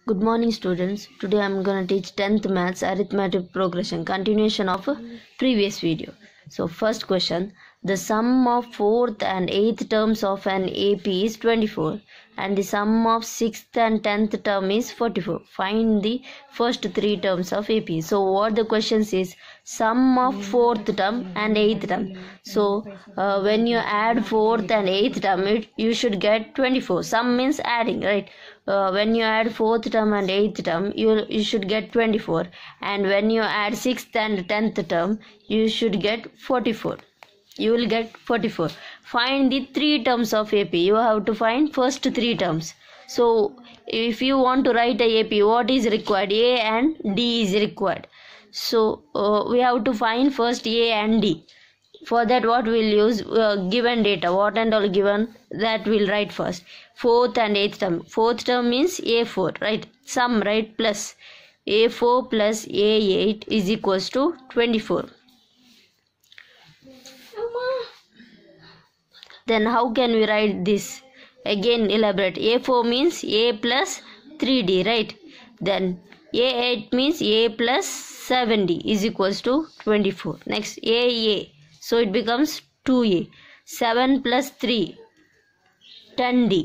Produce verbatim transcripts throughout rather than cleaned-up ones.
Good morning, students. Today I am going to teach tenth maths arithmetic progression, continuation of a previous video. So first question, the sum of fourth and eighth terms of an A P is twenty-four and the sum of sixth and tenth term is forty-four. Find the first three terms of A P. So what the question says, sum of fourth term and eighth term. So uh, when you add fourth and eighth term, it, you should get twenty-four. Sum means adding, right? Uh, when you add fourth term and eighth term, you you should get twenty-four, and when you add sixth and tenth term, you should get forty-four. You will get forty-four. Find the three terms of A P. You have to find first three terms. So if you want to write a A P, what is required? A and D is required. So uh, we have to find first A and D. For that, what we'll use, uh, given data, what and all given, that we'll write first. Fourth and eighth term. Fourth term means A four, right? Sum, right? Plus A four plus A eight is equals to twenty-four. Then how can we write this? Again elaborate. A four means A plus three D, right? Then A eight means A plus seven D is equals to twenty-four. Next A A. So it becomes two A. seven plus three, ten D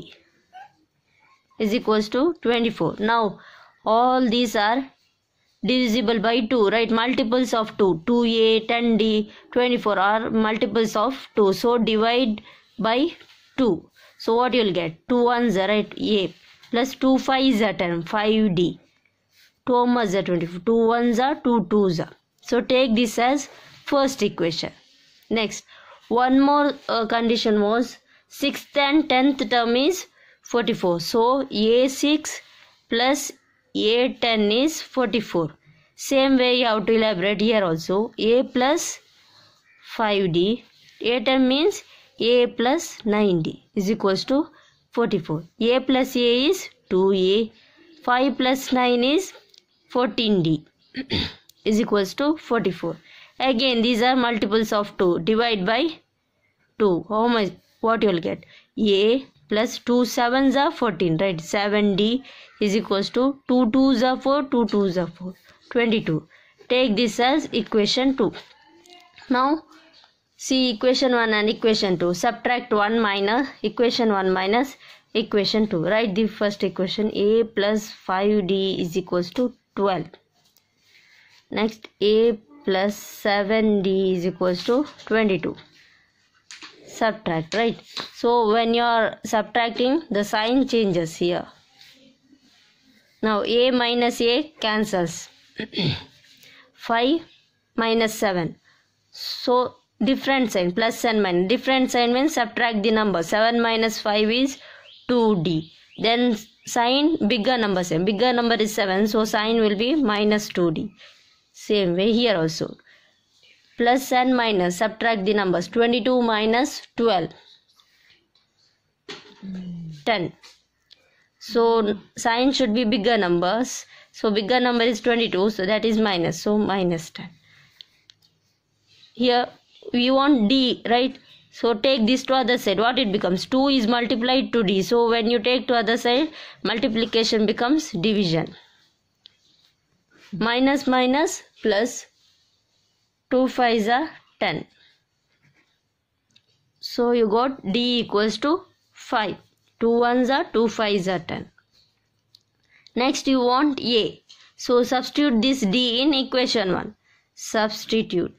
is equals to twenty-four. Now all these are divisible by two, right? Multiples of two. two A, ten D, twenty-four are multiples of two. So divide by two. So what you will get? two ones are, right? A plus two fives are ten. five D. two ones are twenty-four. two ones are, two twos are. So take this as first equation. Next, one more uh, condition was sixth and tenth term is forty-four. So A six plus A ten is forty-four. Same way you have to elaborate here also. A plus five D. A ten means A plus nine D is equals to forty-four. A plus A is two A. five plus nine is fourteen D is equals to forty-four. Again, these are multiples of two. Divide by two. How much? What you will get? A plus two sevens are fourteen, right? seven D is equals to two twos are four, two twos are four. twenty-two. Take this as equation two. Now, see equation one and equation two. Subtract one minus equation one minus equation two. Write the first equation. A plus five D is equals to twelve. Next, A plus seven D is equals to twenty-two. Subtract, right? So when you are subtracting, the sign changes here. Now A minus A cancels. five minus seven. So different sign, plus and minus. Different sign means subtract the number. seven minus five is two D. Then sign bigger number. Same. Bigger number is seven. So sign will be minus two D. Same way here also. Plus and minus. Subtract the numbers. twenty-two minus twelve. ten. So sign should be bigger numbers. So bigger number is twenty-two. So that is minus. So minus ten. Here we want D, right? So take this to other side. What it becomes? two is multiplied to D. So when you take to other side, multiplication becomes division. Minus minus plus two fives are ten. So you got D equals to five. two ones are, two fives are ten. Next you want A. So substitute this D in equation one. Substitute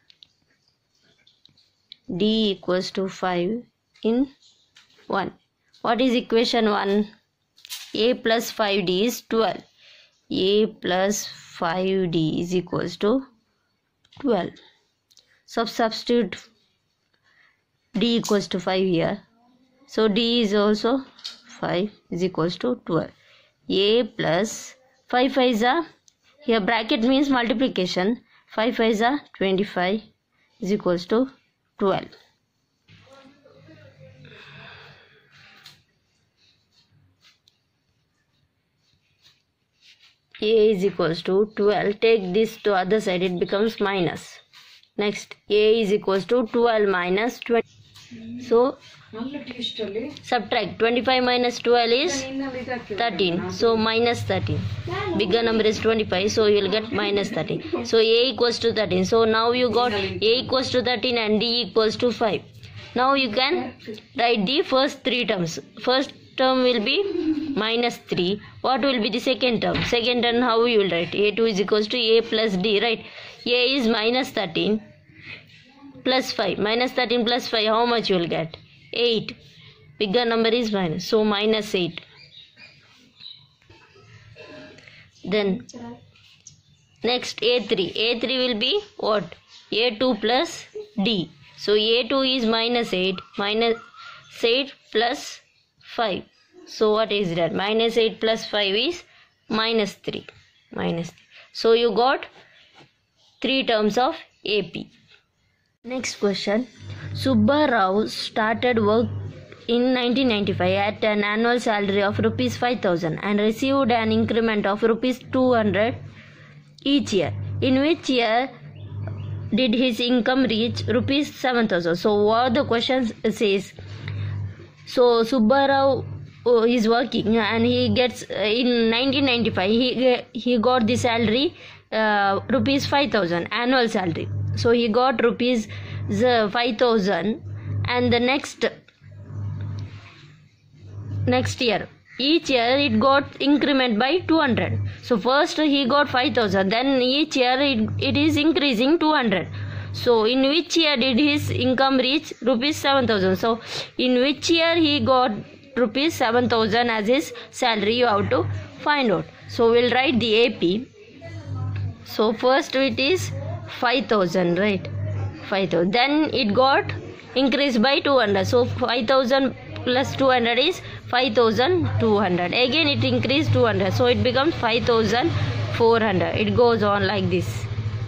D equals to five in one. What is equation one? A plus five D is twelve. A plus five D is equals to twelve. So substitute D equals to five here. So D is also five is equals to twelve. A plus five fives are, here bracket means multiplication. five fives are twenty-five is equals to twelve. A is equals to twelve. Take this to other side, it becomes minus. Next, A is equals to twelve minus twenty. So subtract. Twenty-five minus twelve is thirteen. So minus thirteen. Bigger number is twenty-five. So you will get minus thirteen. So A equals to thirteen. So now you got A equals to thirteen and D equals to five. Now you can write the first three terms. First term will be minus three. What will be the second term? Second term, how you will write? A two is equals to A plus D, right? A is minus thirteen plus five. Minus thirteen plus five, how much you will get? eight. Bigger number is minus. So minus eight. Then next A three. A three will be what? A two plus D. So A two is minus eight. Minus eight plus five. So what is that? Minus eight plus five is minus three. Minus three. So you got three terms of A P. Next question. Subba Rao started work in nineteen ninety-five at an annual salary of rupees five thousand and received an increment of rupees two hundred each year. In which year did his income reach rupees seven thousand? So what the question says, so Subba Rao is working and he gets uh, in nineteen ninety-five he he got the salary uh, rupees five thousand annual salary. So he got rupees five thousand and the next next year each year it got increment by two hundred. So first he got five thousand, then each year it, it is increasing two hundred. So in which year did his income reach rupees seven thousand? So in which year he got rupees seven thousand as his salary, you have to find out. So we'll write the A P. So first it is five thousand, right? five thousand. Then it got increased by two hundred. So five thousand plus two hundred is five thousand two hundred. Again it increased two hundred. So it becomes five thousand four hundred. It goes on like this.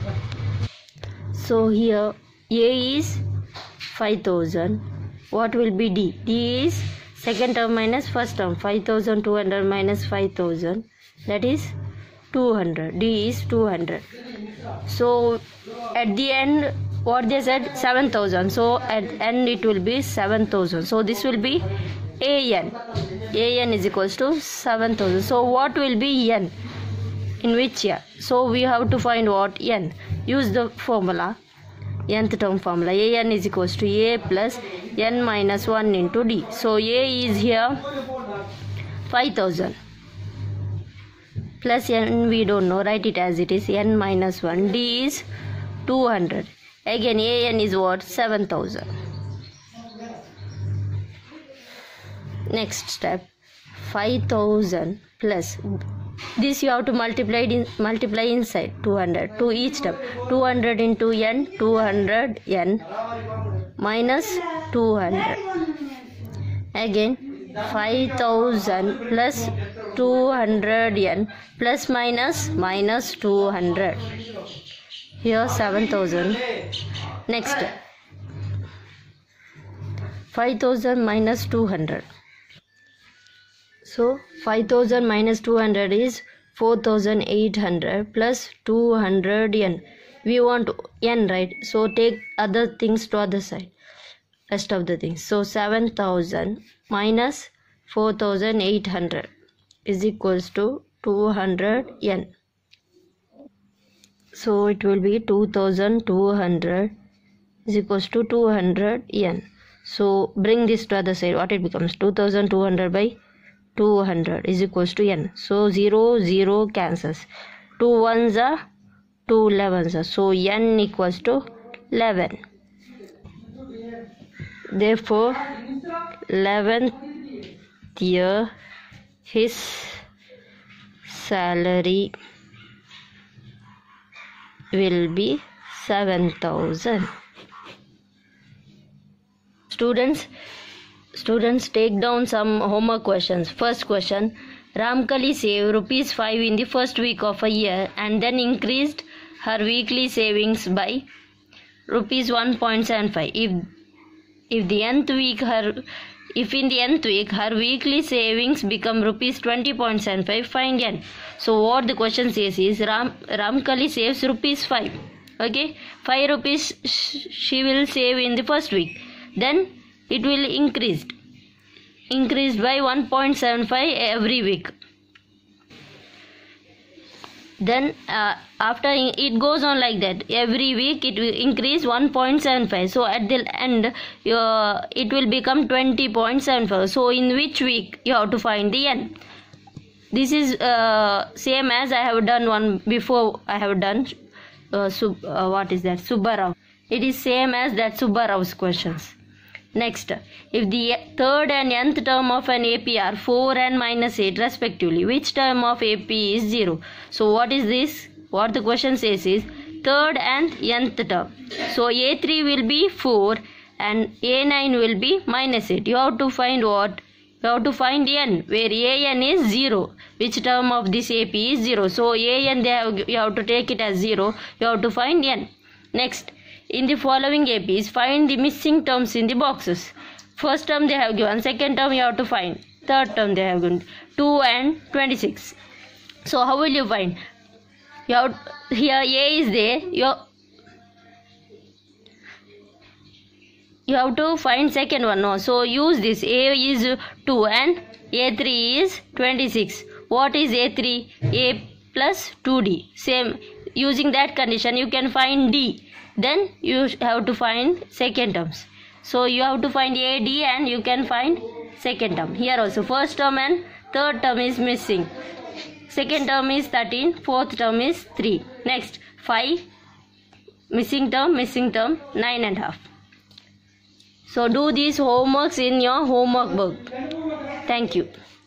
So here A is five thousand. What will be D? D is second term minus first term. five thousand two hundred minus five thousand. That is two hundred. D is two hundred. So at the end what they said, seven thousand. So at end it will be seven thousand. So this will be A N. A N is equals to seven thousand. So what will be N? In which year? So we have to find what? N. Use the formula. Nth term formula. A N is equals to A plus N minus one into D. So A is here five thousand. Plus N we don't know. Write it as it is. N minus one. D is two hundred. Again A N is what? seven thousand. Next step, five thousand plus this you have to multiply in, multiply inside two hundred to each step. two hundred into N, two hundred N minus two hundred. Again five thousand plus two hundred N plus minus minus two hundred. Here seven thousand. Next five thousand minus two hundred. So five thousand minus two hundred is four thousand eight hundred plus two hundred N. We want N, right? So take other things to other side. Rest of the things. So seven thousand minus four thousand eight hundred is equals to two hundred N. So it will be two thousand two hundred is equals to two hundred N. So bring this to other side. What it becomes? two thousand two hundred by two hundred is equals to N. So zero, zero cancels. two ones are two elevens are. So N equals to eleven. Therefore, eleventh year his salary will be seven thousand. Students, students take down some homework questions. First question, Ramkali saved rupees five in the first week of a year and then increased her weekly savings by rupees one point seven five. If if the nth week her if in the nth week her weekly savings become rupees twenty point seven five, find N. So what the question says is Ram Ramkali saves rupees five. Okay, five rupees sh she will save in the first week. Then it will increase increased by one point seven five every week. Then uh, after it goes on like that, every week it will increase one point seven five. So at the end your it will become twenty point seven five. So in which week you have to find the n? This is uh, same as I have done one before. I have done uh, sub, uh, what is that, Subbarao. It is same as that Subbarao's questions. Next, if the third and nth term of an A P are four and minus eight respectively, which term of A P is zero? So what is this? What the question says is third and nth term. So A three will be four and A nine will be minus eight. You have to find what? You have to find n, where A n is zero. Which term of this A P is zero? So A n, they have, you have to take it as zero. You have to find n. Next, in the following A Ps, find the missing terms in the boxes. First term they have given, second term you have to find, third term they have given two and twenty-six. So how will you find? You have, here A is there, you, you have to find second one. No, so use this. A is two and A three is twenty-six. What is A three? A plus two D. Same, using that condition you can find D. Then you have to find second terms. So you have to find A, D and you can find second term. Here also first term and third term is missing. Second term is thirteen, fourth term is three. Next, five, missing term, missing term, nine and a half. So do these homeworks in your homework book. Thank you.